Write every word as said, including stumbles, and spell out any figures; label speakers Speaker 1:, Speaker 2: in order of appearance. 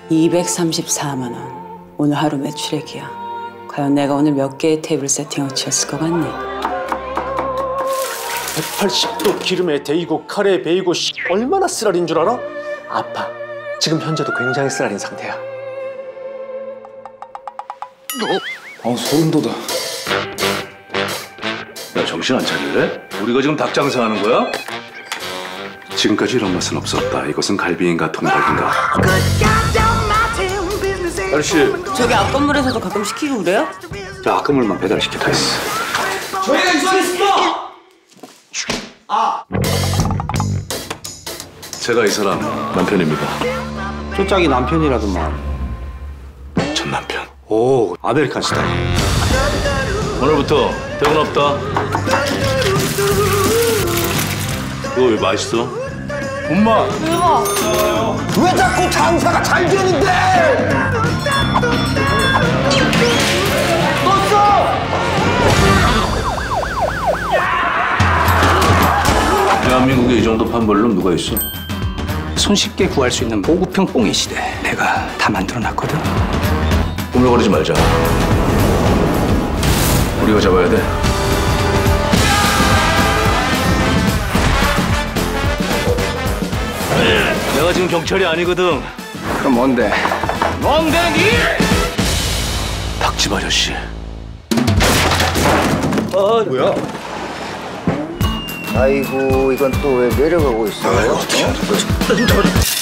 Speaker 1: 이백삼십사만 원. 오늘 하루 매출액이야. 과연 내가 오늘 몇 개의 테이블 세팅을 치웠을 것 같니?
Speaker 2: 백팔십 도 기름에 데이고 카레에 베이고 씨, 얼마나 쓰라린 줄 알아? 아파. 지금 현재도 굉장히 쓰라린 상태야.
Speaker 3: 어? 어, 소름 돋아.
Speaker 4: 야, 정신 안 차릴래? 우리가 지금 닭 장사하는 거야?
Speaker 5: 지금까지 이런 맛은 없었다. 이것은 갈비인가 통닭인가?
Speaker 4: 아저씨,
Speaker 1: 저기 앞 건물에서도 가끔 시키고 그래요?
Speaker 5: 저 아까물만 배달시켰다 했어.
Speaker 2: 저희가 이사했어! 아!
Speaker 4: 제가 이 사람 남편입니다.
Speaker 3: 쪼짝이 남편이라더만.
Speaker 5: 전 남편.
Speaker 3: 오, 아메리칸 스타일.
Speaker 4: 오늘부터 퇴근 없다. 이거 왜 맛있어? 엄마!
Speaker 1: 대박!
Speaker 2: 왜 자꾸 장사가 잘 되는데!
Speaker 4: 대한민국에 이 정도 판벌로 누가 있어?
Speaker 3: 손쉽게 구할 수 있는 보급형 뽕의 시대. 내가 다 만들어놨거든.
Speaker 4: 꾸물거리지 말자. 우리가 잡아야 돼. 내가 지금 경찰이 아니거든.
Speaker 3: 그럼 뭔데?
Speaker 4: 뭔데 니? 닭집 아저씨.
Speaker 2: 아, 뭐야?
Speaker 6: 아이고, 이건 또 왜 내려가고 있어요?
Speaker 2: 아이고, 어떻게 하는 거지?